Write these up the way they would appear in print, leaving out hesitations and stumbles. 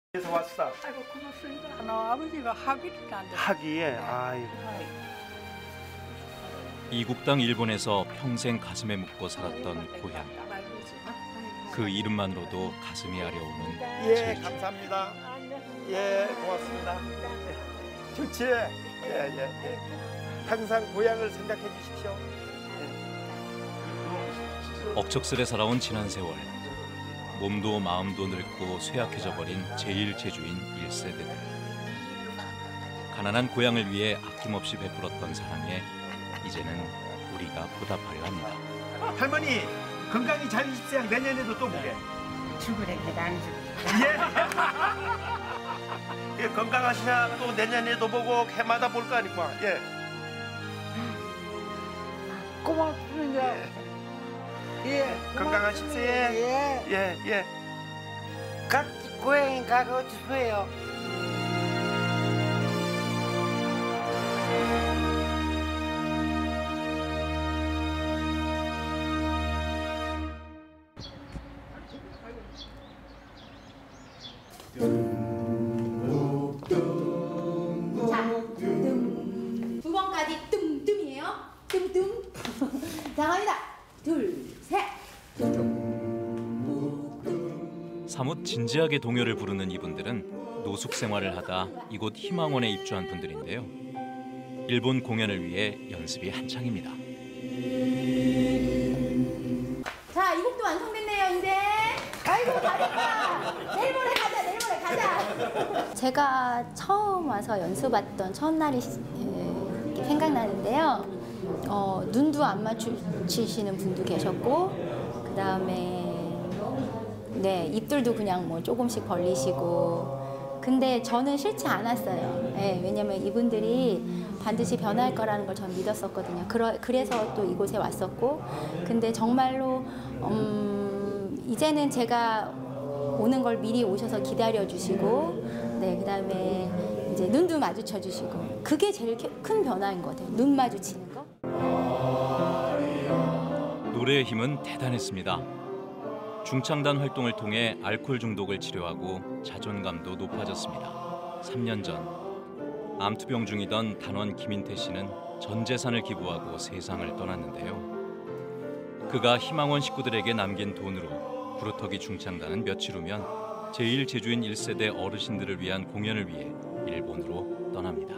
그래서 왔어. 아이고 고맙습니다. 하나 아버지가 학위를 안 돼. 학위에 아이. 이국 땅 일본에서 평생 가슴에 묻고 살았던 고향. 그 이름만으로도 가슴이 아려오는 예, 제주. 감사합니다. 예, 고맙습니다. 예. 좋지. 예. 항상 고향을 생각해 주십시오. 억척스레 살아온 지난 세월. 몸도 마음도 늙고 쇠약해져 버린 제1제주인 1세대들. 가난한 고향을 위해 아낌없이 베풀었던 사랑에 이제는 우리가 보답하려 합니다. 할머니 건강히 잘 계십시오. 내년에도 또 보게. 죽으랬는데 안 죽. 예. 예, 건강하시냐 또 내년에도 보고 해마다 볼 거 아니까. 예. 고맙습니다. 예. 건강하십시오. 예. 예. 각 고향에 가고 싶어요. 두 번까지 뜸뜸이에요. 뜸뜸. 자, 갑니다. 둘, 셋. 사뭇 진지하게 동요를 부르는 이분들은 노숙 생활을 하다 이곳 희망원에 입주한 분들인데요. 일본 공연을 위해 연습이 한창입니다. 자, 이 곡도 완성됐네요, 이제. 아이고, 잘했다. 내일 모레 가자. 제가 처음 와서 연습 왔던 첫날이 생각나는데요. 눈도 안 맞추시는 분도 계셨고, 그 다음에 네, 입들도 그냥 뭐 조금씩 벌리시고. 근데 저는 싫지 않았어요. 네, 왜냐면 이분들이 반드시 변할 거라는 걸 전 믿었었거든요. 그래서 또 이곳에 왔었고. 근데 정말로 이제는 제가 오는 걸 미리 오셔서 기다려주시고, 네, 그다음에 이제 눈도 마주쳐 주시고. 그게 제일 큰 변화인 것 같아요. 눈 마주치는 거. 노래의 힘은 대단했습니다. 중창단 활동을 통해 알코올 중독을 치료하고 자존감도 높아졌습니다. 3년 전 암투병 중이던 단원 김인태 씨는 전 재산을 기부하고 세상을 떠났는데요. 그가 희망원 식구들에게 남긴 돈으로 구루터기 중창단은 며칠 후면 제1제주인 1세대 어르신들을 위한 공연을 위해 일본으로 떠납니다.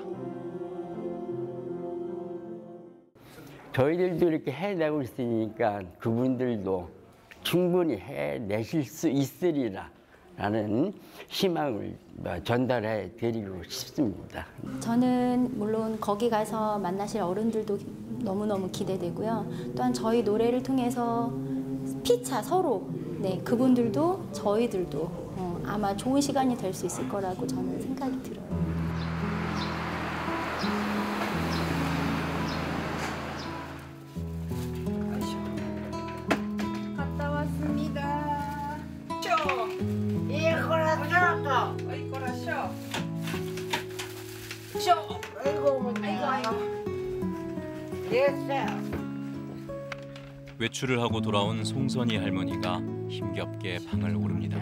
저희들도 이렇게 해내고 있으니까 그분들도 충분히 해내실 수 있으리라 라는 희망을 전달해 드리고 싶습니다. 저는 물론 거기 가서 만나실 어른들도 너무너무 기대되고요. 또한 저희 노래를 통해서 피차 서로, 네, 그분들도 저희들도 아마 좋은 시간이 될 수 있을 거라고 저는 생각이 들어요. 갔다 왔습니다. 외출을 하고 돌아온 송선희 할머니가 힘겹게 방을 오릅니다.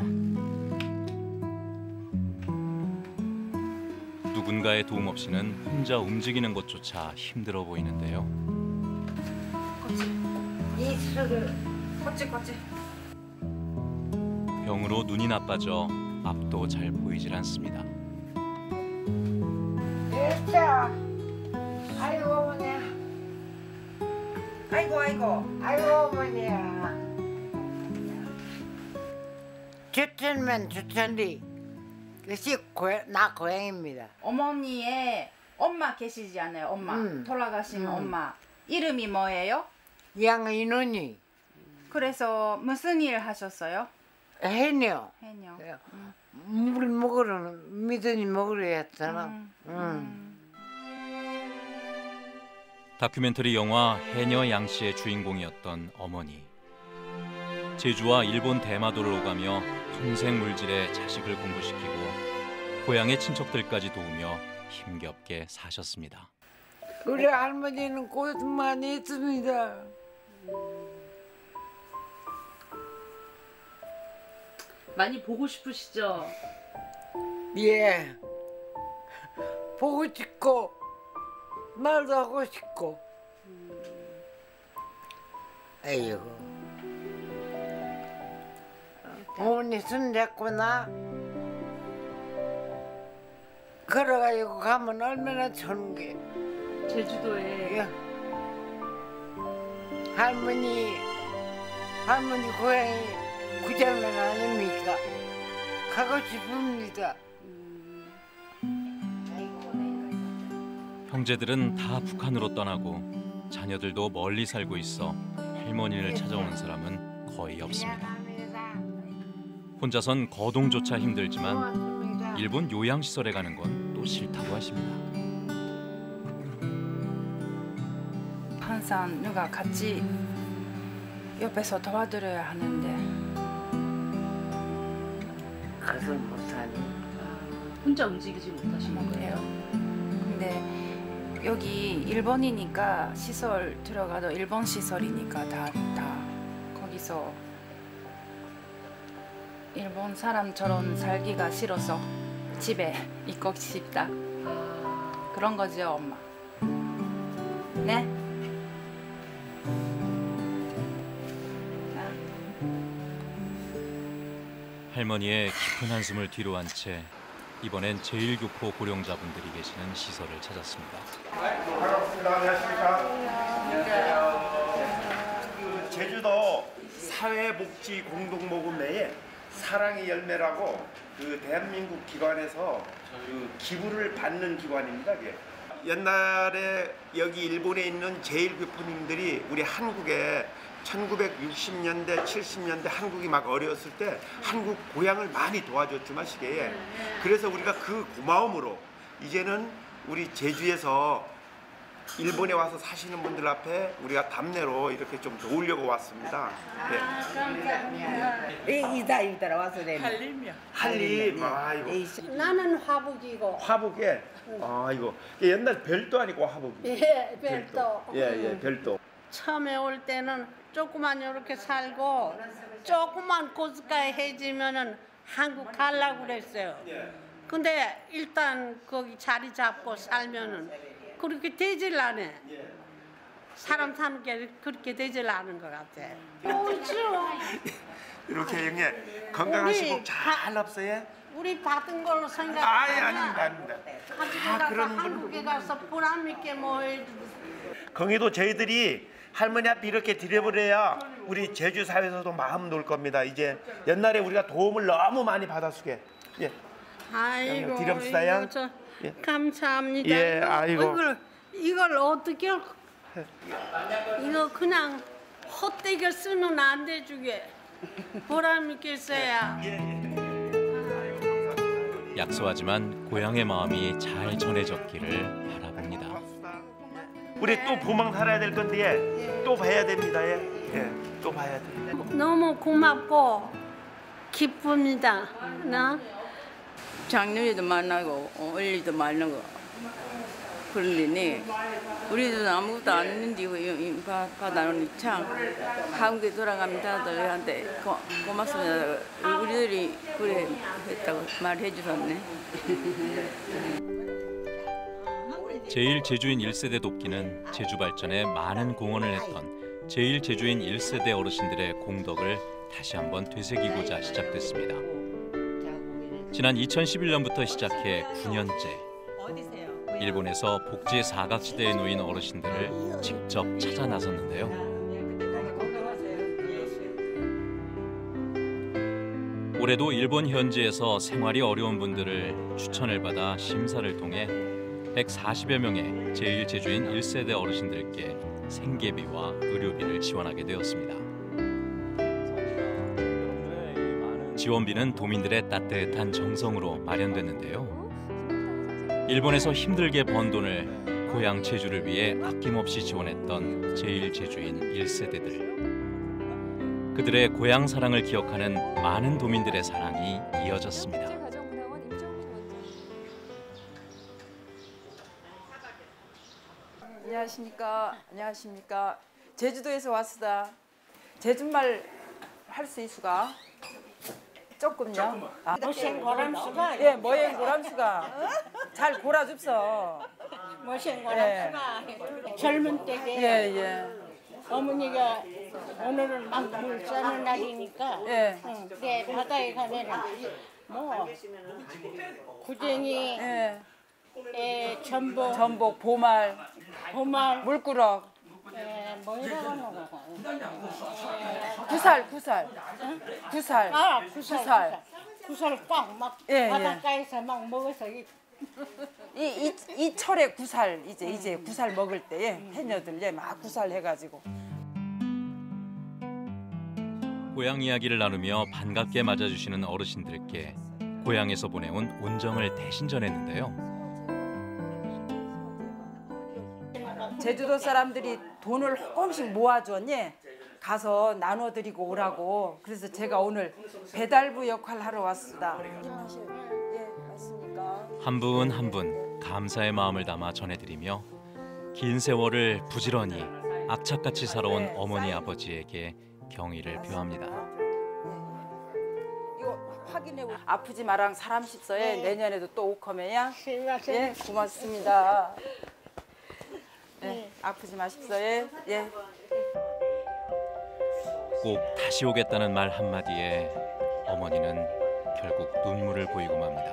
누군가의 도움 없이는 혼자 움직이는 것조차 힘들어 보이는데요. 병으로 눈이 나빠져 앞도 잘 보이질 않습니다. 아이고 어머니야. 아이고 어머니야. 주천면 주천리. 그것이 나 고향입니다. 어머니의 엄마 계시지 않아요? 엄마. 돌아가신 엄마. 이름이 뭐예요? 양인원이 그래서 무슨 일 하셨어요? 해녀. 해녀. 물 먹으러 미더니 먹으러 했잖아. 다큐멘터리 영화 해녀 양씨의 주인공이었던 어머니. 제주와 일본 대마도를 오가며 평생 물질에 자식을 공부시키고 고향의 친척들까지 도우며 힘겹게 사셨습니다. 우리 할머니는 고생 많이 했습니다. 많이 보고 싶으시죠? 예. 보고 싶고 말도 하고 싶고. 아이고. 어머니 손 잡고 나 걸어가지고 가면 얼마나 좋은 게. 제주도에 예. 할머니 고향이 구장면 아닙니까? 가고 싶습니다. 형제들은 다 북한으로 떠나고 자녀들도 멀리 살고 있어 할머니를 찾아오는 사람은 거의 없습니다. 혼자선 거동조차 힘들지만 고맙습니다. 일본 요양시설에 가는 건 또 싫다고 하십니다. 항상 누가 같이 옆에서 도와드려야 하는데 가서 못하니. 혼자 움직이지 못하시는 거예요? 근데 여기 일본이니까 시설 들어가도 일본 시설이니까 다 거기서 일본 사람처럼 살기가 싫어서 집에 있고 싶다. 그런 거죠, 엄마. 네? 할머니의 깊은 한숨을 뒤로한 채 이번엔 제1교포 고령자분들이 계시는 시설을 찾았습니다. 반갑습니다. 안녕하십니까. 그 제주도 사회복지공동모금회에 사랑의 열매라고 그 대한민국 기관에서 그 기부를 받는 기관입니다. 그게. 옛날에 여기 일본에 있는 제1교포님들이 우리 한국에 1960년대, 70년대 한국이 막 어려웠을 때 한국 고향을 많이 도와줬지만 시계에 그래서 우리가 그 고마움으로 이제는 우리 제주에서 일본에 와서 사시는 분들 앞에 우리가 답례로 이렇게 좀 도우려고 왔습니다. 네. 이따 와서 내 한림, 아이고. 나는 화북이고 화북에, 아이고. 옛날 별도 아니고 화북이. 예 별도 예, 별도. 처음에 올 때는 조그만 이렇게 살고 조그만 고스까지 해지면은 한국 가려고 그랬어요. 근데 일단 거기 자리 잡고 살면은 그렇게 되질 않아. 사람 사는 게 그렇게 되질 않은 것 같아. 그렇죠. 이렇게 형님 건강하시고 우리 잘 없어요? 우리 받은 걸로 생각하면 아닙니다. 가지고 다 가서 그런 한국에 가서 보람 있게 뭐 해주고. 거기도 저희들이 할머니 앞에 이렇게 드려버려야 우리 제주 사회에서도 마음 놓을 겁니다. 이제 옛날에 우리가 도움을 너무 많이 받았으게. 예. 아이고 디럼스다양. 이거 저 예. 감사합니다. 예, 아이고. 이걸 어떻게 이거 그냥 헛되게 쓰면 안 되주게 보람 있게 써야. 약소하지만 고향의 마음이 잘 전해졌기를 바라봅니다. 우리 또 보망 살아야 될 건데 또 봐야 됩니다. 예, 또 봐야 돼. 너무 고맙고 기쁩니다. 나 작년에도 만나고 올리도 만나고 그러니 우리도 아무것도 안 했는데 받아놓으니 참 한국에 돌아가면 다들한테 고맙습니다. 우리들이 그래 했다고 말해 주셨네. 제1제주인 1세대 돕기는 제주 발전에 많은 공헌을 했던 제1제주인 1세대 어르신들의 공덕을 다시 한번 되새기고자 시작됐습니다. 지난 2011년부터 시작해 9년째 일본에서 복지 사각지대에 놓인 어르신들을 직접 찾아 나섰는데요. 올해도 일본 현지에서 생활이 어려운 분들을 추천을 받아 심사를 통해 140여 명의 제1제주인 1세대 어르신들께 생계비와 의료비를 지원하게 되었습니다. 지원비는 도민들의 따뜻한 정성으로 마련됐는데요. 일본에서 힘들게 번 돈을 고향 제주를 위해 아낌없이 지원했던 제1제주인 1세대들. 그들의 고향 사랑을 기억하는 많은 도민들의 사랑이 이어졌습니다. 안녕하십니까. 제주도에서 왔으다. 제주말 할 수 있수가? 조금요. 아, 모신 고람수가 예, 뭐행 고람수가 잘 골아줍서. 모신 고람수가 젊은 때에 예, 예. 어머니가 오늘은 막물 싸는 날이니까 예. 네, 바다에 가면은 뭐 구쟁이, 예. 전복, 전복, 보말, 물꾸럭, 뭐이라고 하는 거? 구살. 아, 구살 꽉막 예, 예. 바닷가에서 막 먹어서 이 철에 구살 이제 구살 먹을 때에 해녀들 막 구살 해가지고. 고향 이야기를 나누며 반갑게 맞아주시는 어르신들께 고향에서 보내온 온정을 대신 전했는데요. 제주도 사람들이 돈을 조금씩 모아줬니 가서 나눠드리고 오라고. 그래서 제가 오늘 배달부 역할 하러 왔습니다. 한 분 한 분 감사의 마음을 담아 전해드리며 긴 세월을 부지런히 악착같이 살아온 어머니 아버지에게 경의를 표합니다. 이거 확인해. 아프지 마랑 사람 십서에 내년에도 또 오커매야. 예, 고맙습니다. 예, 아프지 마십서에. 예. 꼭 다시 오겠다는 말 한마디에 어머니는 결국 눈물을 보이고 맙니다.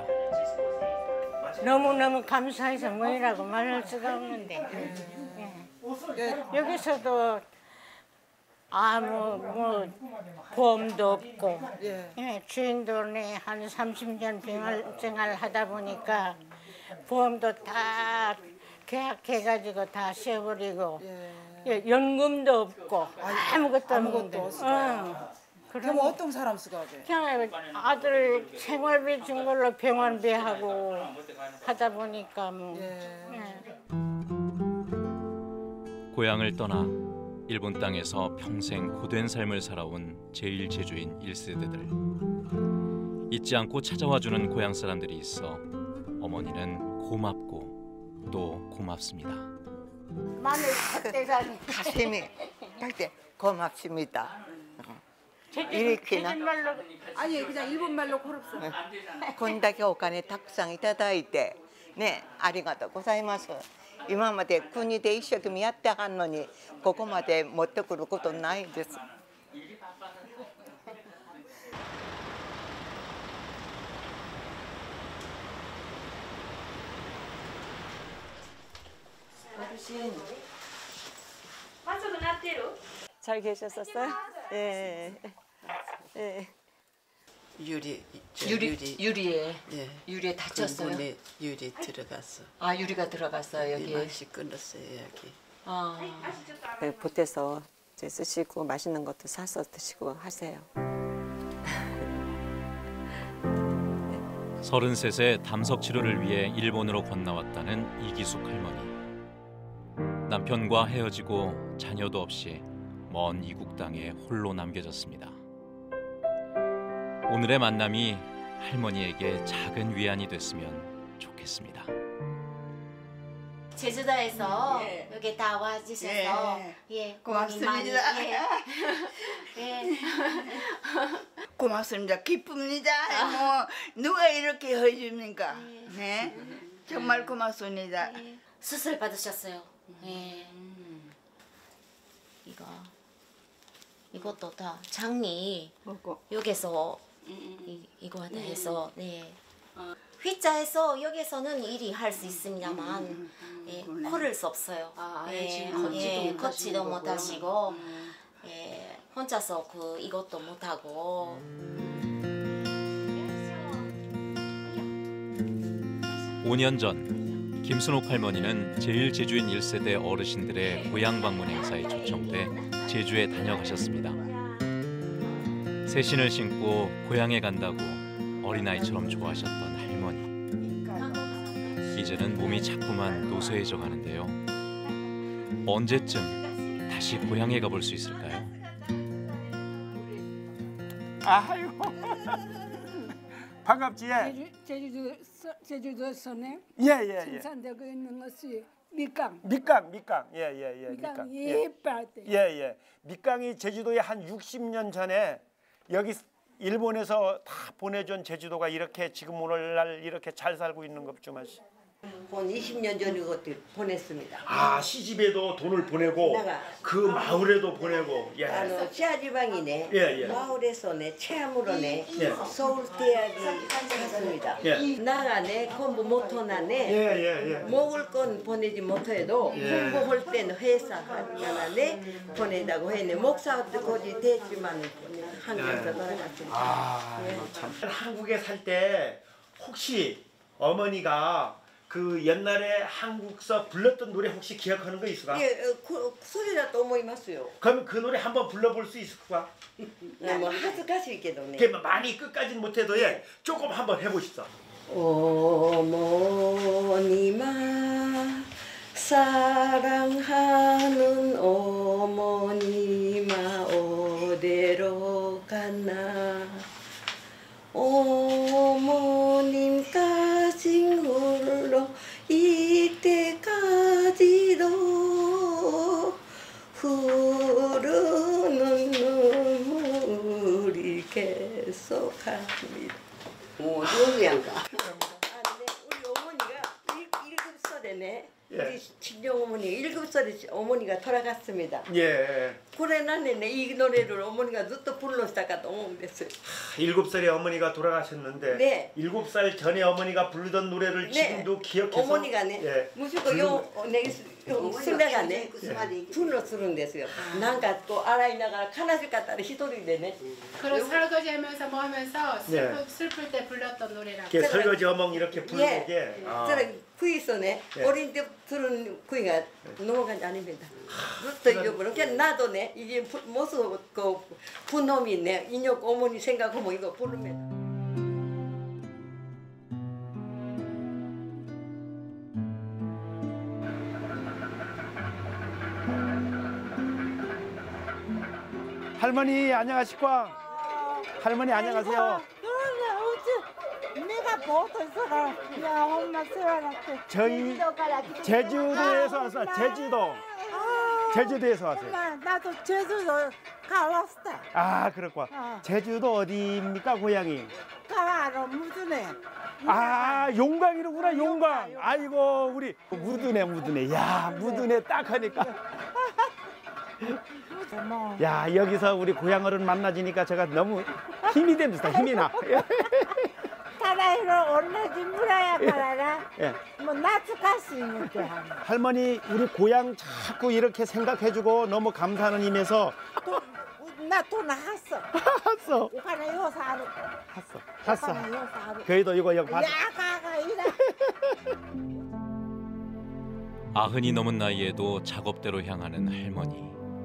너무너무 감사해서 뭐라고 말할 수가 없는데 여기서도 아무 보험도 없고 주인돈에 한 30년 생활하다 보니까 보험도 다 계약해가지고 다 씌워버리고 연금도 없고 아무것도 없는데 그럼 어떤 사람 쓰가 돼? 그냥 아들 생활비 준 걸로 병원비하고 하다 보니까 뭐. 고향을 떠나 일본 땅에서 평생 고된 삶을 살아온 제1제주인 1세대들. 잊지 않고 찾아와주는 고향 사람들이 있어 어머니는 고맙고 또 고맙습니다. 마늘 밭대사니 가슴이 딱대 고맙습니다. 이렇게나 아니 그냥 일본 말로 고맙소. こんだけお金たくさんいただいてね、ありがとうございます。今まで国で一生懸命やってはんのにここまで持ってくることないです。 잘 계셨었어요? 예. 유리에 다쳤어요? 군분에 유리 들어갔어. 아, 유리가 들어갔어요 여기. 맛이 끊었어요 여기. 아. 보태서 이제 쓰시고 맛있는 것도 사서 드시고 하세요. 33세 담석 치료를 위해 일본으로 건너왔다는 이기숙 할머니. 남편과 헤어지고 자녀도 없이 먼 이국 땅에 홀로 남겨졌습니다. 오늘의 만남이 할머니에게 작은 위안이 됐으면 좋겠습니다. 제주도에서 여기 다 와주셔서 고맙습니다. 고맙습니다. 기쁩니다. 뭐 누가 이렇게 해줍니까? 네, 정말 고맙습니다. 수술 받으셨어요. 이것도 다 장리 여기서 이거 다 해서 휘자에서 여기서는 일이 할 수 있습니다만 걸을 수 없어요. 걷지도 못하시고 혼자서 이것도 못하고. 5년 전 김순옥 할머니는 제1제주인 1세대 어르신들의 고향 방문 행사에 초청돼 제주에 다녀가셨습니다. 새 신을 신고 고향에 간다고 어린아이처럼 좋아하셨던 할머니. 이제는 몸이 자꾸만 노쇠해져 가는데요. 언제쯤 다시 고향에 가볼 수 있을까요? 아이고 반갑지? 제주도에서는 예. 생산되고 있는 것이 밑강. 밑강. 밑강이 예뻐할 때. 밑강이 제주도에 한 60년 전에 여기 일본에서 다 보내준 제주도가 이렇게 지금 오늘날 이렇게 잘 살고 있는 것 좀 아시? 한 20년 전에 그것도 보냈습니다. 아, 시집에도 돈을 보내고 내가 그 마을에도 보내고. 예. 지하지방이네. 예, 예. 마을에서네 체험으로네 예. 서울대학을 갔습니다. 예. 나가네 공부 못하나네. 예. 먹을 건 보내지 못해도 예. 공부할 때는 회사 가나네 보내다고 했네. 목사도 거기 됐지만 한국에서 돌아갔습니다. 아, 참. 한국에 살 때 혹시 어머니가 그 옛날에 한국서 불렀던 노래 혹시 기억하는 거 있을까? 예, 그 소리라도思いますよ. 그럼 그 노래 한번 불러볼 수 있을까? 뭐恥ずかしいけどね. 그 많이 끝까지는 못해도 예, 조금 한번 해보시죠. 어머니마 사랑하는 어머니마 어디로 갔나 어머님 가진 홀로 이때까지도 흐르는 눈물이 계속합니다. 누구yan가? 우리 어머니가 1급설에네. 예. 우리 친정 어머니 1급설에 어머니가 돌아갔습니다. 예. 그래 나는 이 노래를 어머니가 또 불렀다가 너무 됐어요. 7살에 어머니가 돌아가셨는데 네. 7살 전에 어머니가 부르던 노래를 네. 지금도 기억해서 어머니가네. 예. 무슨 술래가네. 분노 쓰는 데서요. 난가 또 알아이나가 하나씩 갖다가 히도리 되네. 그런 설거지 하면서 뭐 하면서 네. 슬플 때 불렀던 노래라고. 이렇게 설거지 어멍 이렇게 부르게. 예. 아. 저는 구이 있어네. 예. 어린 때 들은 구이가 넘어간 게 아닙니다. 또 잊어버려. 그냥 나도네. 이게 모습 그 분놈이 있네. 인욕 어머니 생각하면 이거 부르면. 할머니 안녕하십니까? 할머니 안녕하세요. 내가 보통 살아. 야 엄마 세워놨대. 저희 제주도에서 왔어요. 제주도. 제주도에서 왔어요. 엄마 나도 제주도 가왔어. 아 그렇구나. 제주도 어디입니까 고향이? 가와로 무드네. 아 용강이로구나 용강. 아이고 우리 무드네. 야 무드네 딱 하니까. 야 여기서 우리 고향 어른 만나지니까 제가 너무 힘이 됩니다. 힘이 나. 타라이로 올라지 물어야 말아라. 예. 뭐 나츠갈 수 있는데. 할머니 우리 고향 자꾸 이렇게 생각해주고 너무 감사하는 의미에서 나 돈 했어. 했어. 오카나 요사 하루. 했어. 오카나 요사 하루. 그래도 이거 받. 야가가 이래. 90이 넘은 나이에도 작업대로 향하는 할머니.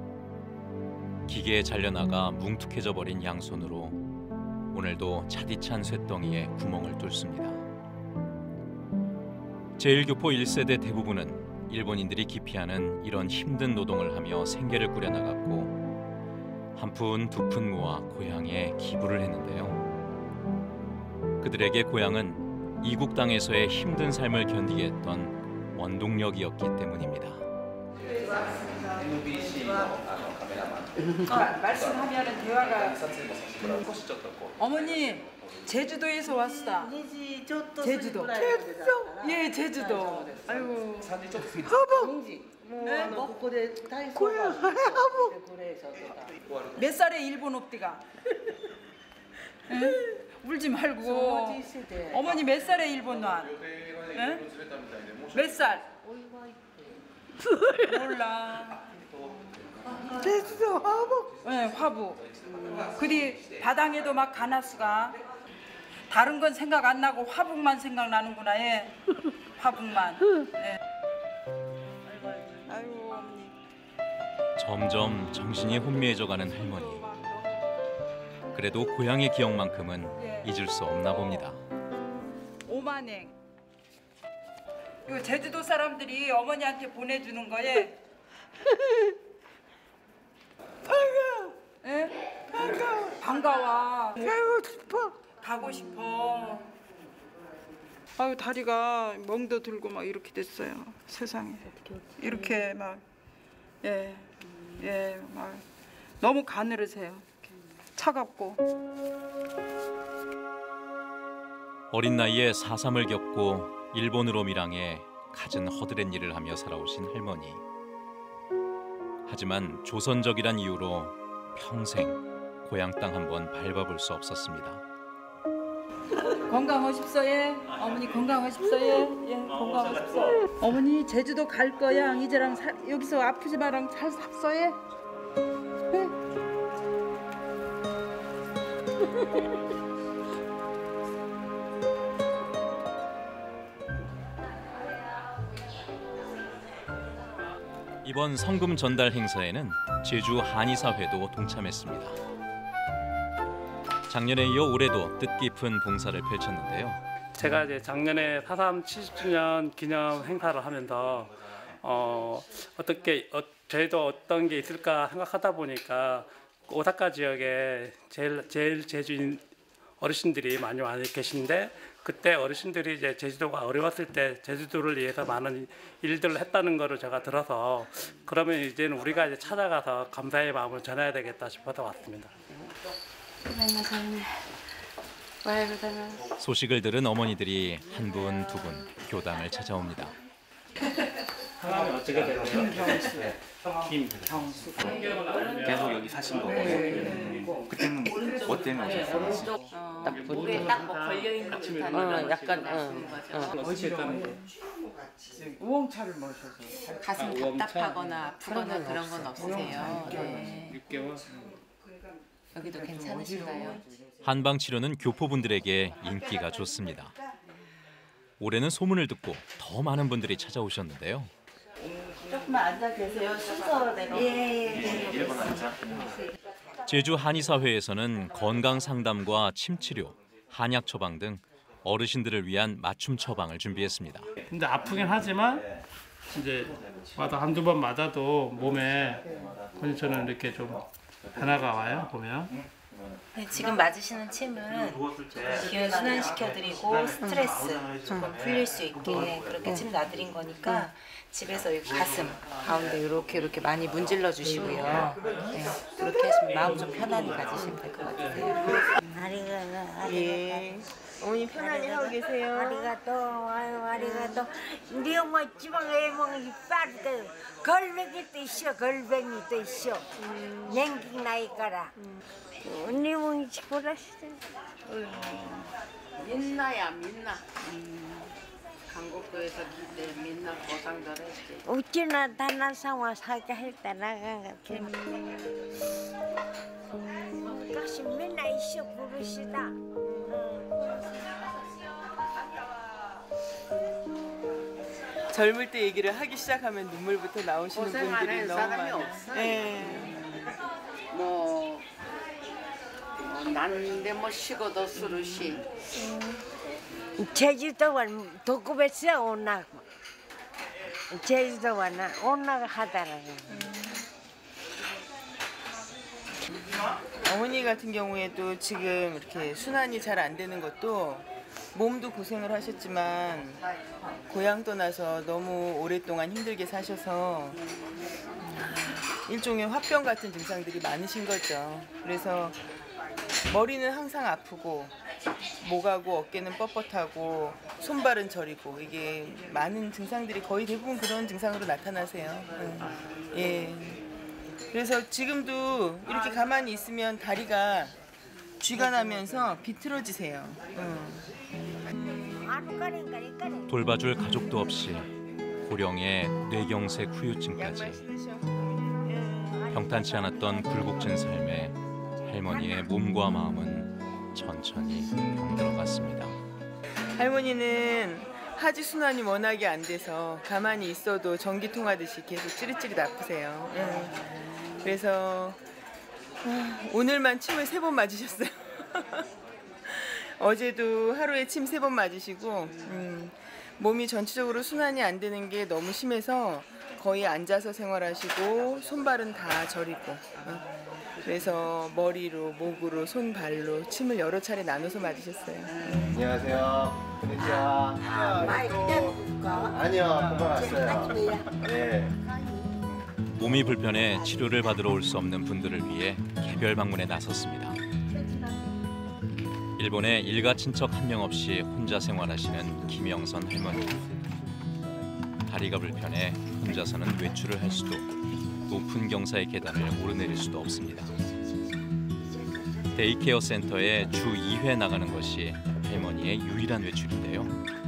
기계에 잘려나가 뭉툭해져 버린 양손으로 오늘도 차디찬 쇳덩이에 구멍을 뚫습니다. 제1교포 1세대 대부분은 일본인들이 기피하는 이런 힘든 노동을 하며 생계를 꾸려나갔고 한 푼 두 푼 모아 고향에 기부를 했는데요. 그들에게 고향은 이국 땅에서의 힘든 삶을 견디게 했던 원동력이었기 때문입니다. 말씀하면은 대화가 어머니 제주도에서 왔다. 제주도. 예 제주도. 아이고. 허벅. 네? 몇 살에 일본 옵디가? 울지 말고. 어머니 몇 살에 일본 와? 몇 살? 몰라. 제주도 화북. 네, 화북. 그리 바닥에도 막 가나스가 다른 건 생각 안 나고 화북만 생각나는구나. 예. 화북만. 예. 아이고 어머니. 점점 정신이 혼미해져가는 할머니. 그래도 고향의 기억만큼은 잊을 수 없나 봅니다. 오만행. 이 제주도 사람들이 어머니한테 보내주는 거에. 반가워. 예? 반가워. 반가워. 가고 싶어. 가고 싶어. 아유 다리가 멍도 들고 막 이렇게 됐어요. 세상에. 이렇게 막 막 너무 가늘으세요. 차갑고. 어린 나이에 4.3을 겪고 일본으로 밀항해 갖은 허드렛 일을 하며 살아오신 할머니. 하지만 조선적이란 이유로 평생 고향 땅 한번 밟아볼 수 없었습니다. 건강하십소. 예. 어머니 건강하십소. 예. 건강하십소. 어머니 제주도 갈 거야. 이제랑 여기서 아프지 마랑 잘 삽소. 예. 이번 성금 전달 행사에는 제주 한의사회도 동참했습니다. 작년에 이어 올해도 뜻깊은 봉사를 펼쳤는데요. 제가 이제 작년에 4.3 70주년 기념 행사를 하면서 저희도 어떤 게 있을까 생각하다 보니까 오사카 지역에 제일 제주인 어르신들이 많이 와 계신데, 그때 어르신들이 이제 제주도가 어려웠을 때 제주도를 위해서 많은 일들을 했다는 거를 제가 들어서, 그러면 이제는 우리가 이제 찾아가서 감사의 마음을 전해야 되겠다 싶어서 왔습니다. 소식을 들은 어머니들이 한 분, 두 분 교당을 찾아옵니다. 성함이 어떻게 되세요? 김경수. 계속 여기 사신 거고. 그때는 뭐 때문에 오셨어요? 목에 딱 뭐 걸려 있는 듯한 약간 우엉차를 마셔서 가슴 답답하거나 아프거나 그런 건 없으세요? 네. 6개월. 여기도 괜찮으신가요? 한방 치료는 교포분들에게 인기가 좋습니다. 올해는 소문을 듣고 더 많은 분들이 찾아오셨는데요. 조금만 앉아 계세요. 순서대로. 예. 1번 앉아. 제주 한의사회에서는 건강 상담과 침 치료, 한약 처방 등 어르신들을 위한 맞춤 처방을 준비했습니다. 근데 아프긴 하지만 이제 한두 번 맞아도 몸에 저는 이렇게 좀 변화가 와요, 보면. 네, 지금 맞으시는 침은 기운 순환시켜드리고 스트레스 조금 풀릴 수 있게 그렇게 침 놔드린 거니까 집에서 이 가슴 가운데 이렇게 많이 문질러 주시고요. 네, 그렇게 하시면 마음 좀 편안히 가지시면 될 것 같아요. 예. 어머니 편안히 하고 계세요. 아리가또. 네 엄마 지방에 먹이 빠르대. 걸뱅이도 있어, 걸뱅이도 있어. 냉기 나이까라. 언니 멍이 치고라시대. 민나야 민나. 한국에서 기대 민나 보상 잘했지. 어찌나 다나상와 사게 할 때 나간 같아. 다시 민나 있어 부르시다. 젊을 때 얘기를 하기 시작하면 눈물부터 나오시는 분들이 너무 많아요. 네. 뭐 난데 뭐 쉬고도 쓰르시. 제주도원 도급에서 온나. 제주도원은 온나가 하더라고. 어머니 같은 경우에도 지금 이렇게 순환이 잘 안 되는 것도 몸도 고생을 하셨지만 고향 떠나서 너무 오랫동안 힘들게 사셔서 일종의 화병 같은 증상들이 많으신 거죠. 그래서 머리는 항상 아프고 목하고 어깨는 뻣뻣하고 손발은 저리고 이게 많은 증상들이 거의 대부분 그런 증상으로 나타나세요. 예. 그래서 지금도 이렇게 가만히 있으면 다리가 쥐가 나면서 비틀어지세요. 돌봐줄 가족도 없이 고령의 뇌경색 후유증까지 평탄치 않았던 굴곡진 삶에 할머니의 몸과 마음은 천천히 병들어갔습니다. 할머니는 하지 순환이 워낙에 안 돼서 가만히 있어도 전기 통하듯이 계속 찌릿찌릿 아프세요. 그래서 오늘만 침을 3번 맞으셨어요. 어제도 하루에 침 3번 맞으시고 몸이 전체적으로 순환이 안 되는 게 너무 심해서 거의 앉아서 생활하시고 손발은 다 저리고 그래서 머리로 목으로 손발로 침을 여러 차례 나눠서 맞으셨어요. 안녕하세요. 건니치와. 아니요, 금방 왔어요. 네. 몸이 불편해 치료를 받으러 올 수 없는 분들을 위해 개별 방문에 나섰습니다. 일본에 일가 친척 한 명 없이 혼자 생활하시는 김영선 할머니. 다리가 불편해 혼자서는 외출을 할 수도 높은 경사의 계단을 오르내릴 수도 없습니다. 데이케어 센터에 주 2회 나가는 것이 할머니의 유일한 외출인데요.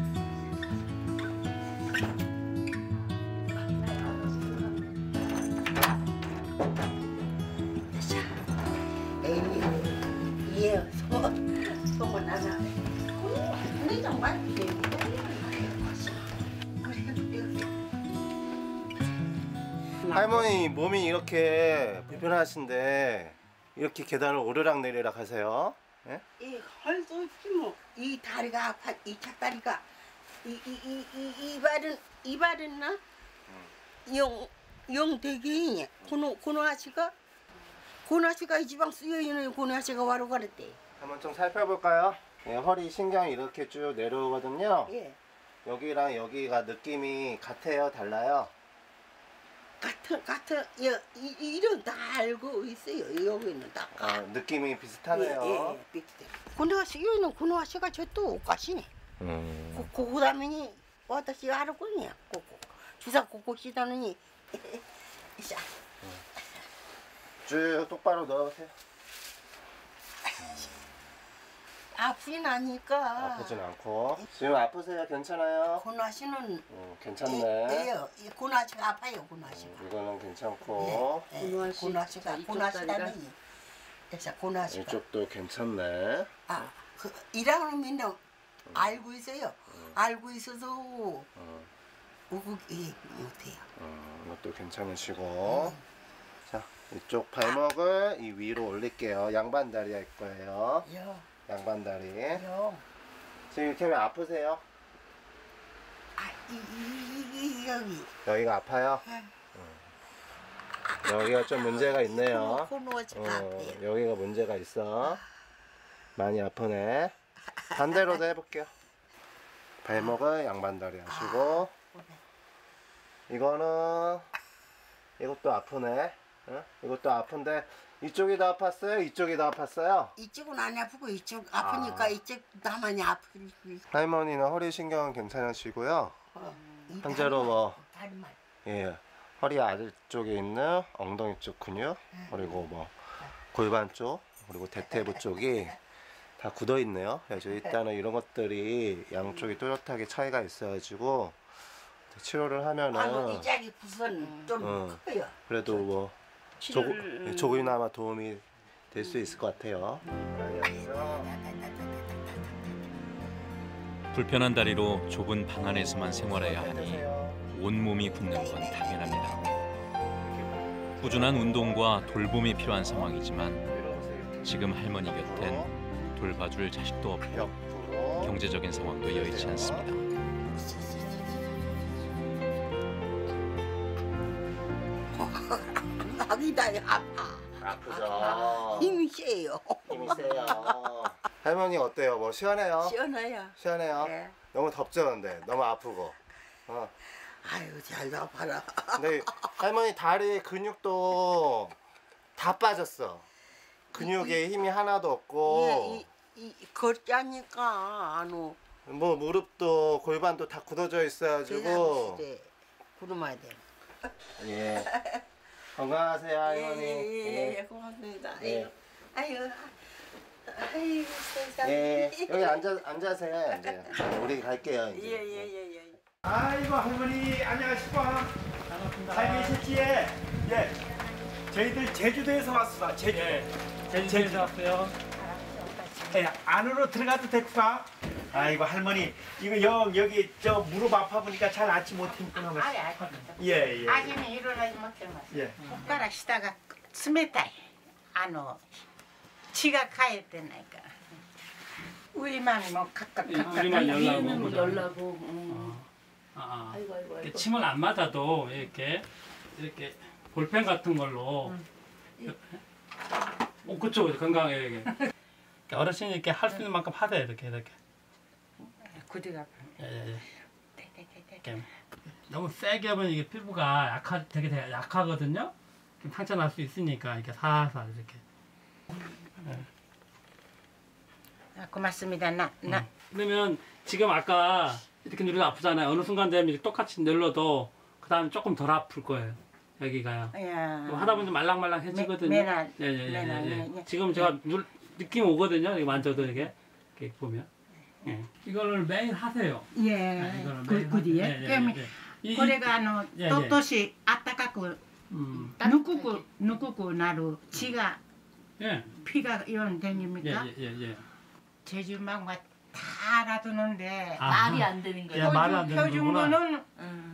할머니 몸이 이렇게 불편하신데 이렇게 계단을 오르락 내리락 하세요? 예? 할 수 없지 뭐. 이 다리가 아파. 이 찻다리가 이발은 나 영대기 고노아씨가 이 지방 쓰여 있는 고노아씨가 와로 가랬대. 한번 좀 살펴볼까요? 예, 허리 신경이 이렇게 쭉 내려오거든요. 예. 여기랑 여기가 느낌이 같아요? 달라요? 같은 이런 다 알고 있어요. 여기는 다. 느낌이 비슷하네요. 예, 비슷해. 고노아씨는 고노아씨가 저또 오까시네. 그다음에私が歩くんや。ここ。주사 꽂고 시다느니. 쭉 똑바로 넣으세요. 아프진 않으니까. 아프진 않고. 지금 아프세요? 괜찮아요? 고노아씨는 괜찮네. 예, 고노아씨가 아파요. 고노아씨가. 이거는 괜찮고. 고노아씨가 고노아씨다니. 그래서 고노아씨가. 이쪽도 괜찮네. 그 일하는 맨날 알고 있어요. 알고 있어서 오기 못해요. 이것도 괜찮으시고. 자, 이쪽 발목을 이 위로 올릴게요. 양반다리 할 거예요. 양반다리. 지금 이렇게 하면 아프세요? 여기. 여기가 아파요? 여기가 좀 문제가 있네요. 여기가 문제가 있어. 많이 아프네. 반대로도 해볼게요. 발목을 양반다리 하시고. 이거는 이것도 아프네. 이것도 아픈데 이쪽이 더 아팠어요? 이쪽이 더 아팠어요? 이쪽은 안 아프고 이쪽 아프니까 이쪽 나만이 아프고. 할머니는 허리 신경은 괜찮으시고요. 현재로 뭐 허리 아래쪽에 있는 엉덩이 쪽 근육 그리고 뭐 골반 쪽 그리고 대퇴부 쪽이 다 굳어 있네요. 그래서 일단은 이런 것들이 양쪽이 뚜렷하게 차이가 있어가지고 치료를 하면은 이 짝이 부선 좀 커요. 그래도 뭐 조금이나마 도움이 될 수 있을 것 같아요. 불편한 다리로 좁은 방 안에서만 생활해야 하니 온몸이 붓는 건 당연합니다. 꾸준한 운동과 돌봄이 필요한 상황이지만 지금 할머니 곁엔 돌봐줄 자식도 없고 경제적인 상황도 여의치 않습니다. 아기다 아파. 아프죠. 힘이 세요. 힘이 세요. 할머니 어때요? 뭐 시원해요? 시원해요. 시원해요? 네. 너무 덥죠 근데 너무 아프고. 아유 잘 아파라. 근데 할머니 다리 근육도 다 빠졌어. 근육에 힘이 하나도 없고. 걷자니까 안 오. 뭐 무릎도 골반도 다 굳어져 있어가지고. 구름아야 돼. 예. 건강하세요 할머니. 예, 고맙습니다. 예. 아유 세상에. 예. 여기 앉으세요 이제. 우리 갈게요 이제. 예예예. 아이고 할머니 안녕하십니까. 반갑습니다. 잘 계셨지? 예. 저희들 제주도에서 왔습니다. 제주도에서 왔어요. 예, 안으로 들어가도 될까? 아이고 할머니 이거 여기 저 무릎 아파 보니까 잘 앉지 못했구나. 아니 아닙니다. 예. 아기는 일어나지 못해요. 예. 손가락 시다가 스메타이 안어 지가 가야 되니까. 우리만 뭐 각각 우리만 열라고. 아이고. 침을 안 맞아도 이렇게 볼펜 같은 걸로. 그쪽 건강해 이게. 어르신이 이렇게 할 수 있는 만큼 하세요 이렇게. 구디가. 예. 이렇게 너무 세게 하면 이게 피부가 되게 약하거든요. 좀 상처 날 수 있으니까 이렇게 살살 이렇게. 고맙습니다. 그러면 지금 아까 이렇게 눌러도 아프잖아요. 어느 순간 되면 이렇게 똑같이 눌러도 그 다음에 조금 덜 아플 거예요. 여기가요. 하다 보면 말랑말랑해지거든요. 매나. 지금 제가 느낌 오거든요. 이렇게 만져도 이렇게 보면. 이거를 매일 하세요. 그 뒤에. 그래가 또또시 아따가고 누구고 나로 지가 피가 이런 댕깁니까? 제주만과 다 알아두는데 말이 안 되는 거예요. 말이 안 되는 표준 거구나. 거는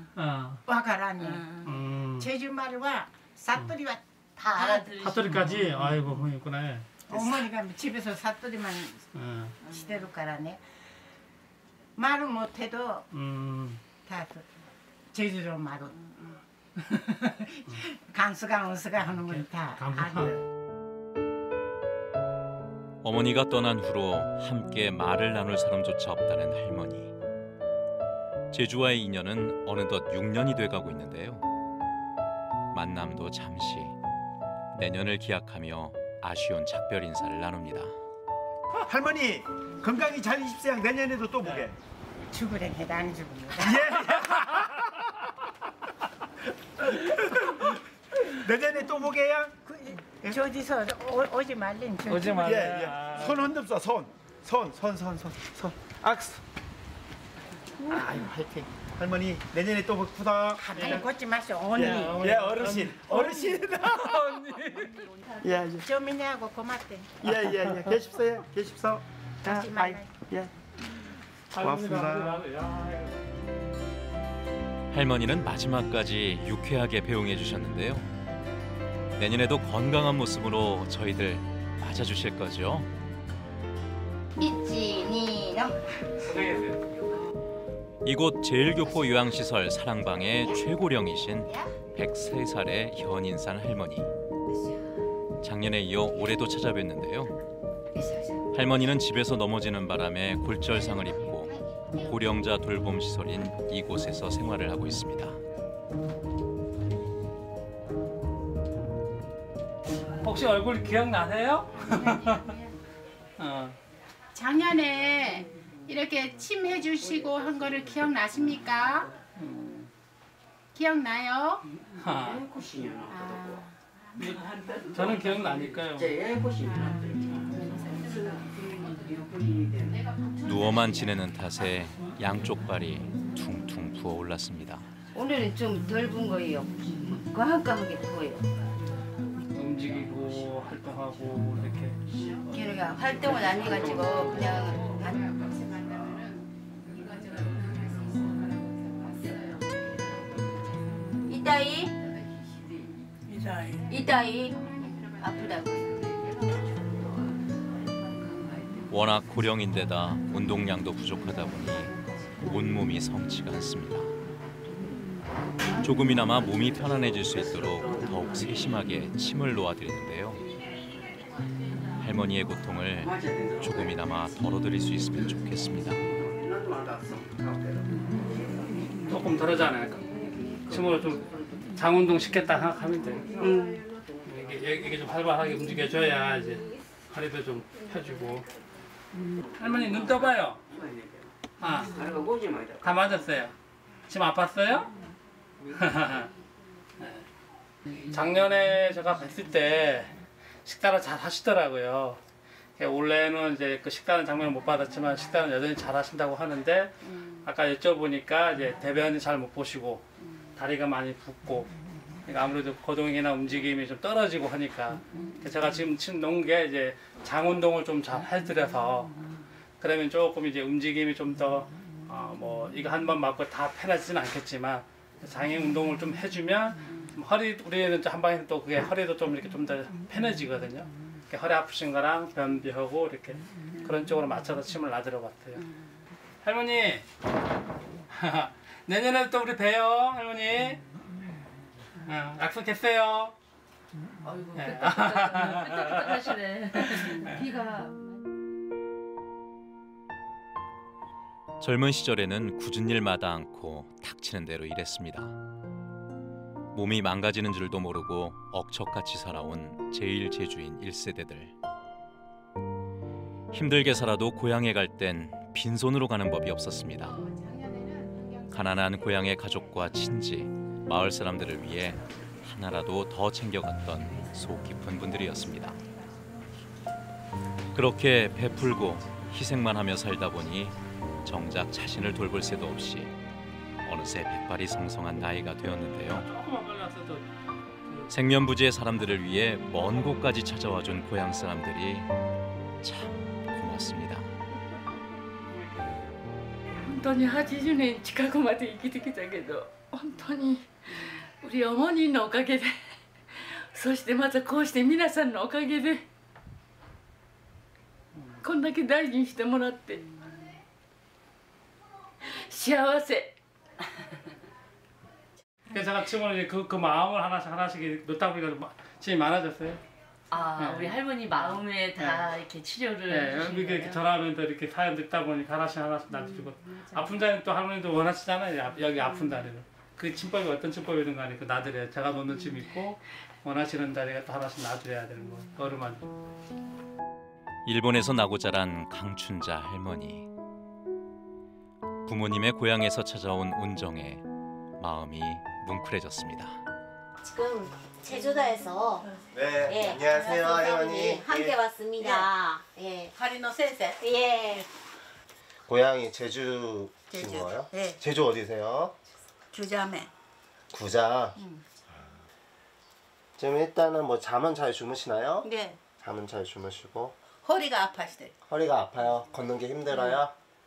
와가라니. 제주말과 사투리가 다 알아들으시고. 사투리까지? 아이고 그러니구나. 어머니가 집에서 사투리만 시대로 가라네. 말을 못해도 다 제주로 말을. 강수강 은수강 하는 건 다 알아요. 어머니가 떠난 후로 함께 말을 나눌 사람조차 없다는 할머니. 제주와의 인연은 어느덧 6년이 돼가고 있는데요. 만남도 잠시, 내년을 기약하며 아쉬운 작별 인사를 나눕니다. 할머니 건강히 잘 계십시오. 내년에도 또 보게. 죽으래 해도 안 죽습니다. 내년에 또 보게요. 저기서 오지 말린. 오지 말래. 손 흔듭 써. 손. 악수. 아유 화이팅. 할머니 내년에 또 뵙구다. 아니 걷지 마시오. 언니. 어르신. 조민이하고 고맙대. 계십시오. 고맙습니다. 할머니는 마지막까지 유쾌하게 배웅해 주셨는데요. 내년에도 건강한 모습으로 저희들 맞아주실 거죠? 있지니요. 이곳 제일교포 요양시설 사랑방의 최고령이신 103살의 현인산 할머니. 작년에 이어 올해도 찾아뵀는데요. 할머니는 집에서 넘어지는 바람에 골절상을 입고 고령자 돌봄 시설인 이곳에서 생활을 하고 있습니다. 혹시 얼굴 기억나세요? 작년에 이렇게 침 해주시고 한 거를 기억나십니까? 기억나요? 저는 기억나니까요. 누워만 지내는 탓에 양쪽 발이 퉁퉁 부어올랐습니다. 오늘은 좀 덜 분 거예요. 깜깜하게 부어요. 움직이고 활동하고 이렇게. 걔가 활동을 안 해가지고 그냥 이따이 아프다고. 워낙 고령인데다 운동량도 부족하다 보니 온몸이 성치가 않습니다. 조금이나마 몸이 편안해질 수 있도록 더욱 세심하게 침을 놓아드리는데요. 할머니의 고통을 조금이나마 덜어드릴 수 있으면 좋겠습니다. 조금 덜하잖아요. 침으로 좀 장운동 시켰다 생각하면 돼요. 이게 좀 활발하게 움직여줘야 이제 허리도 좀 펴주고. 할머니 눈 떠봐요. 다 맞았어요. 지금 아팠어요? 작년에 제가 뵀을 때 식단을 잘 하시더라고요. 원래는 이제 그 식단은 작년에 못 받았지만 식단은 여전히 잘 하신다고 하는데 아까 여쭤보니까 이제 대변이 잘 못 보시고 다리가 많이 붓고 그러니까 아무래도 거동이나 움직임이 좀 떨어지고 하니까 제가 지금 놓은 게 이제 장 운동을 좀 잘 해드려서 그러면 조금 이제 움직임이 좀 더 뭐 이거 한 번 맞고 다 편하지는 않겠지만 장애 운동을 좀 해주면 좀 허리 우리는 한 방에 또 그게 허리도 좀 이렇게 좀 더 편해지거든요. 허리 아프신 거랑 변비하고 이렇게 그런 쪽으로 맞춰서 침을 놔드려봤어요. 할머니 내년에 또 우리 봬요 할머니. 약속했어요. 아이고 끄떡끄떡하시네. 비가. 젊은 시절에는 굳은 일마다 않고 닥치는 대로 일했습니다. 몸이 망가지는 줄도 모르고 억척같이 살아온 제일 제주인 1세대들. 힘들게 살아도 고향에 갈 땐 빈손으로 가는 법이 없었습니다. 가난한 고향의 가족과 친지, 마을 사람들을 위해 하나라도 더 챙겨갔던 속 깊은 분들이었습니다. 그렇게 베풀고 희생만 하며 살다 보니 정작 자신을 돌볼 새도 없이 어느새 백발이 성성한 나이가 되었는데요. 생면부지의 사람들을 위해 먼 곳까지 찾아와준 고향 사람들이 참 고맙습니다. 本当に80年近くまで生きてきたけど、本当に우리 어머니のおかげで、そしてまたこうして皆さんのおかげでこんだけ大事にしてもらって幸せ。 그래서 제가 친구는 그 마음을 하나씩 넣다 보니까 짐이 많아졌어요. 아, 우리 할머니 마음에 다 이렇게 치료를. 네, 이렇게 전화하면서 이렇게 사연 듣다 보니까 하나씩 놔주고 아픈 자리는 또 할머니도 원하시잖아요. 여기 아픈 자리를. 그 침법이 어떤 침법이든 간에 그 놔드려야 제가 놓는 침 있고 원하시는 자리가 또 하나씩 놔드려야 되는 거예요. 어른한테. 일본에서 나고 자란 강춘자 할머니. 부모님의 고향에서 찾아온 운정에 마음이 뭉클해졌습니다. 지금 제주도에서 네, 안녕하세요 할머니. 함께 왔습니다. 예. 하리노 센세. 예. 고향이 제주인 거예요? 네. 제주 어디세요? 주자매. 구자. 지금 일단은 뭐 잠은 잘 주무시나요? 네. 잠은 잘 주무시고. 허리가 아파시대. 허리가 아파요? 걷는 게 힘들어요?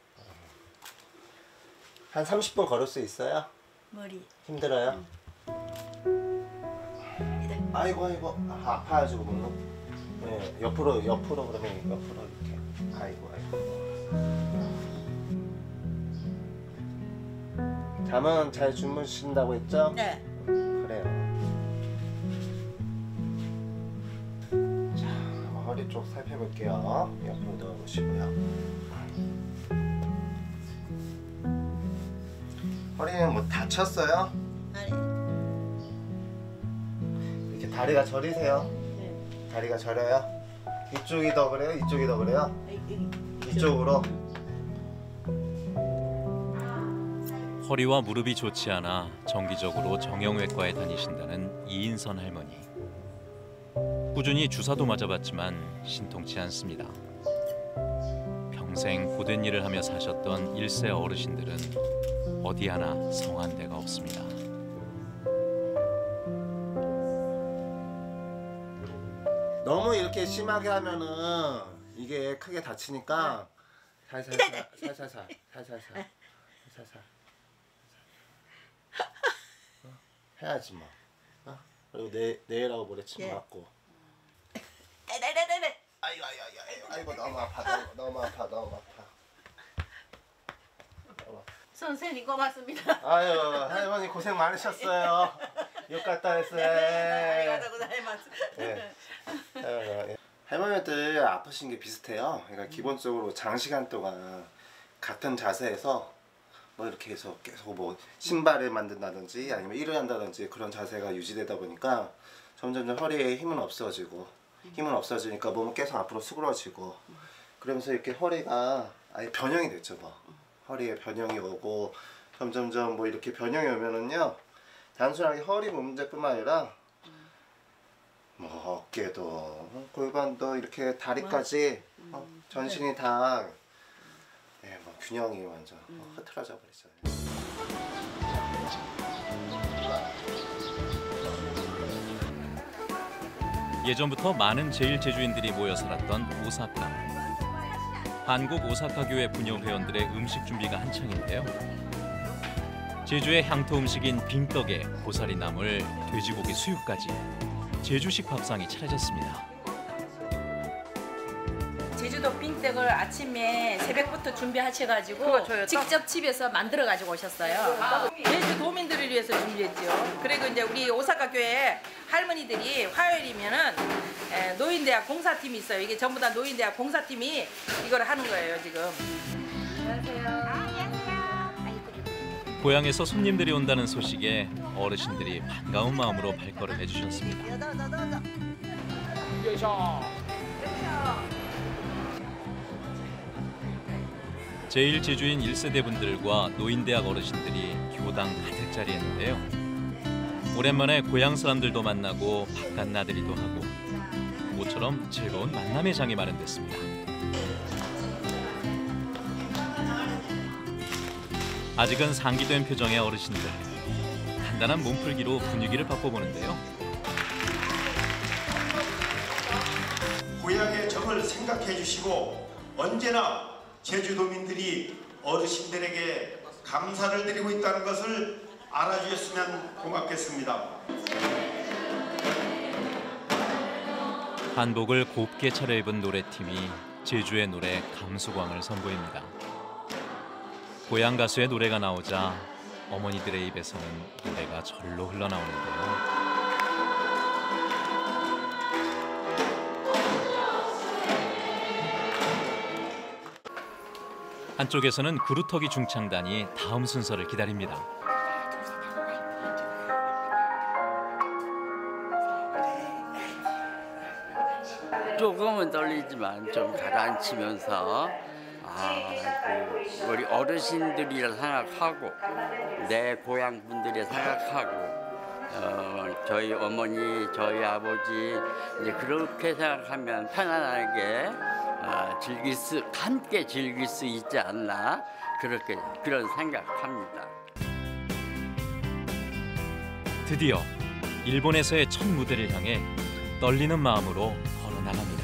한 30분 걸을 수 있어요? 머리. 힘들어요? 아이고 아파가지고 뭐. 네, 옆으로 그러면 옆으로 이렇게. 아이고. 잠은 잘 주무신다고 했죠? 네. 그래요. 자, 허리 쪽 살펴볼게요. 옆으로 넣어보시고요. 허리는 뭐 다쳤어요? 아니. 이렇게 다리가 저리세요? 네. 다리가 저려요? 이쪽이 더 그래요? 이쪽이 더 그래요? 이쪽으로? 허리와 무릎이 좋지 않아 정기적으로 정형외과에 다니신다는 이인선 할머니. 꾸준히 주사도 맞아봤지만 신통치 않습니다. 평생 고된 일을 하며 사셨던 1세 어르신들은 어디 하나 성한 데가 없습니다. 너무 이렇게 심하게 하면은 이게 크게 다치니까 살살 해야지 뭐. 그리고 내일하고 모레침 맞고. 아이고 너무 아파. 선생님 고맙습니다. 아유 할머니 고생 많으셨어요. 욕 갔다 했어요. 네. 할머니들 아프신 게 비슷해요. 그러니까 기본적으로 장시간 동안 같은 자세에서 뭐 이렇게 해서 계속 뭐 신발을 만든다든지 아니면 일을 한다든지 그런 자세가 유지되다 보니까 점점 허리에 힘은 없어지니까 몸은 계속 앞으로 수그러지고 그러면서 이렇게 허리가 아예 변형이 됐죠. 뭐 허리에 변형이 오고 점점 뭐 이렇게 변형이 오면은요 단순하게 허리 문제뿐만 아니라 뭐 어깨도 골반도 이렇게 다리까지 전신이 다 뭐 균형이 완전 흐트러져 버리잖아요. 예전부터 많은 제1제주인들이 모여 살았던 오사카. 한국 오사카교회 부녀 회원들의 음식 준비가 한창인데요. 제주의 향토 음식인 빙떡에 고사리 나물, 돼지고기 수육까지 제주식 밥상이 차려졌습니다. 제주도 빙떡을 아침에 새벽부터 준비하셔가지고 직접 집에서 만들어가지고 오셨어요. 제주 도민들을 위해서 준비했죠. 그리고 이제 우리 오사카 교회 할머니들이 화요일이면은 노인대학 봉사팀이 있어요. 이게 전부 다 노인대학 봉사팀이 이걸 하는 거예요 지금. 고향에서 손님들이 온다는 소식에 어르신들이 반가운 마음으로 발걸음 해주셨습니다. 제1제주인 1세대 분들과 노인대학 어르신들이 교당 가득 차리했는데요. 오랜만에 고향 사람들도 만나고 바깥 나들이도 하고 모처럼 즐거운 만남의 장이 마련됐습니다. 아직은 상기된 표정의 어르신들. 간단한 몸풀기로 분위기를 바꿔보는데요. 고향의 정을 생각해 주시고 언제나 제주도민들이 어르신들에게 감사를 드리고 있다는 것을 알아주셨으면 고맙겠습니다. 한복을 곱게 차려입은 노래팀이 제주의 노래 감수광을 선보입니다. 고향 가수의 노래가 나오자 어머니들의 입에서는 노래가 절로 흘러나오는데요. 한쪽에서는 구루터기 중창단이 다음 순서를 기다립니다. 조금은 떨리지만 좀 가라앉히면서 우리 어르신들이라 생각하고 내 고향 분들이 생각하고 저희 어머니, 저희 아버지 이제 그렇게 생각하면 편안하게 함께 즐길 수 있지 않나 그런 생각합니다. 드디어 일본에서의 첫 무대를 향해 떨리는 마음으로 걸어 나갑니다.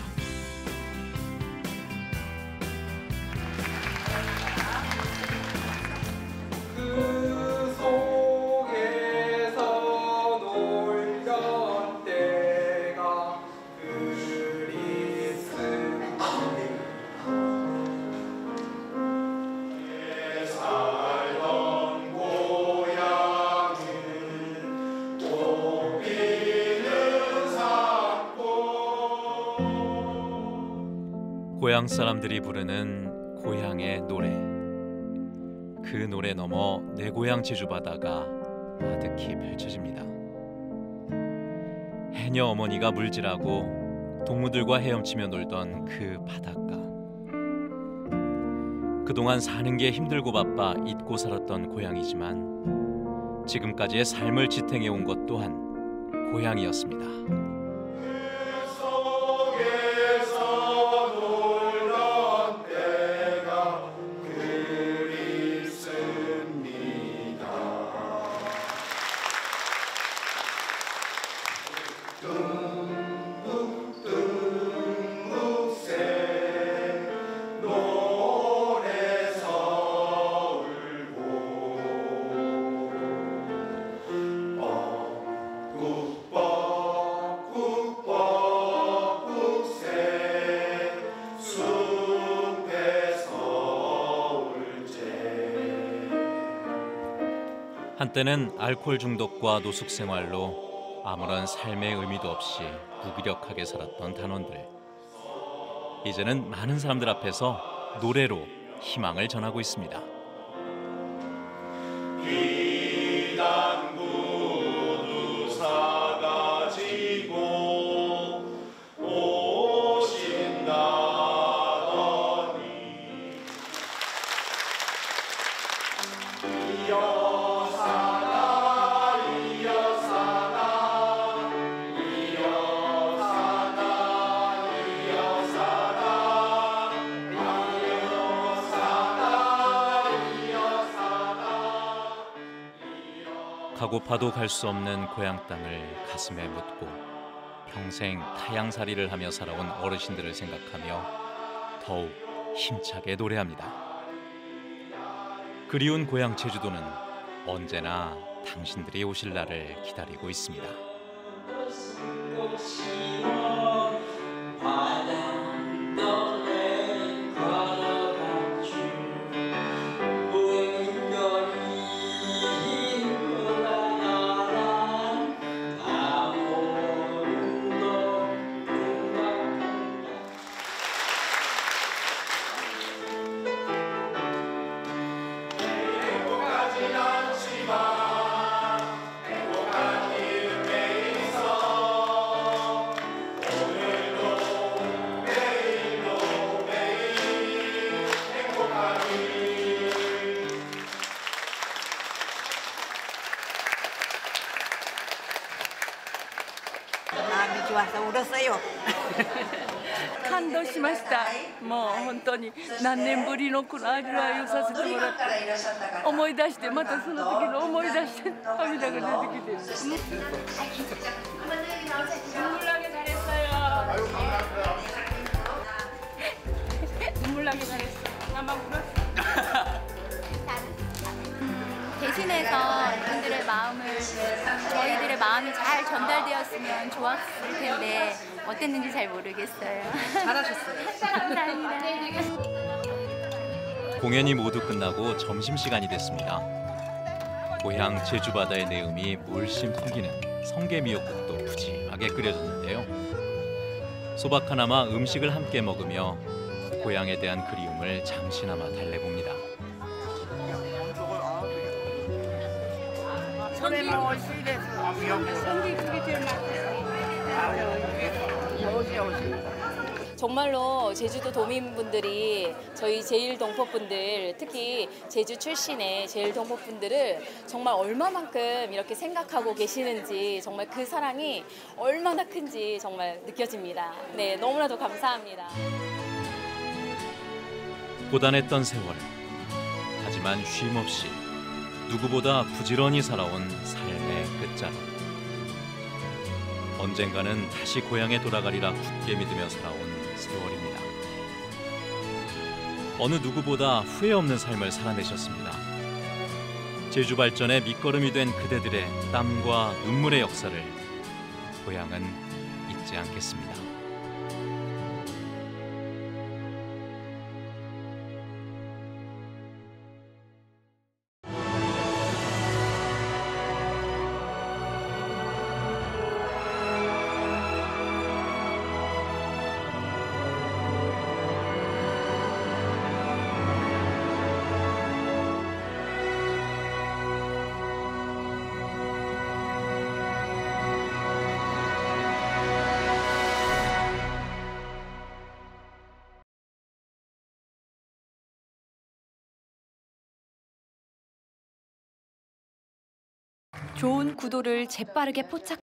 그 속에서 놀던 때가 그리스도에 살던 고향은 꽃 피는 산골. 고향 사람들이 부르는 고향의 노래. 그 노래 너머 내 고향 제주 바다가 아득히 펼쳐집니다. 해녀 어머니가 물질하고 동무들과 헤엄치며 놀던 그 바닷가. 그동안 사는 게 힘들고 바빠 잊고 살았던 고향이지만 지금까지의 삶을 지탱해온 것 또한 고향이었습니다. 한때는 알코올 중독과 노숙 생활로 아무런 삶의 의미도 없이 무기력하게 살았던 단원들. 이제는 많은 사람들 앞에서 노래로 희망을 전하고 있습니다. 비단 구두 사가지고 오신다더니 가고파도 갈 수 없는 고향 땅을 가슴에 묻고 평생 타양살이를 하며 살아온 어르신들을 생각하며 더욱 힘차게 노래합니다. 그리운 고향 제주도는 언제나 당신들이 오실 날을 기다리고 있습니다. 행복한 이름에 있어 좋아서 울었어요. 感動しましたもう本当に何年ぶりのこの味わいをさせてもらって思い出してまたその時の思い出して涙が出てきて눈물 나게 잘했어요. 눈물 나게 잘했어. 나만 울었어. 대신해서 이분들의 마음을 저희들의 마음이 잘 전달되었으면 좋았을 텐데 어땠는지 잘 모르겠어요. 잘하셨어요. 감사합니다. 공연이 모두 끝나고 점심시간이 됐습니다. 고향 제주 바다의 내음이 물씬 풍기는 성게 미역국도 푸짐하게 끓여졌는데요. 소박 하나마 음식을 함께 먹으며 고향에 대한 그리움을 잠시나마 달래봅니다. 손에 먹으시 이래서 성게 그게 제일 정말로 제주도 도민분들이 저희 제일동포분들 특히 제주 출신의 제일동포분들을 정말 얼마만큼 이렇게 생각하고 계시는지 정말 그 사랑이 얼마나 큰지 정말 느껴집니다. 네, 너무나도 감사합니다. 고단했던 세월. 하지만 쉼없이 누구보다 부지런히 살아온 삶의 끝자락. 언젠가는 다시 고향에 돌아가리라 굳게 믿으며 살아온 세월입니다. 어느 누구보다 후회 없는 삶을 살아내셨습니다. 제주 발전의 밑거름이 된 그대들의 땀과 눈물의 역사를 고향은 잊지 않겠습니다. 좋은 구도를 재빠르게 포착